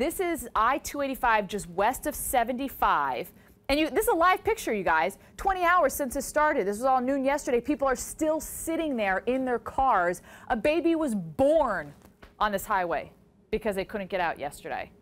This is I-285 just west of 75. And this is a live picture, you guys. 20 hours since it started. This was all noon yesterday. People are still sitting there in their cars. A baby was born on this highway because they couldn't get out yesterday.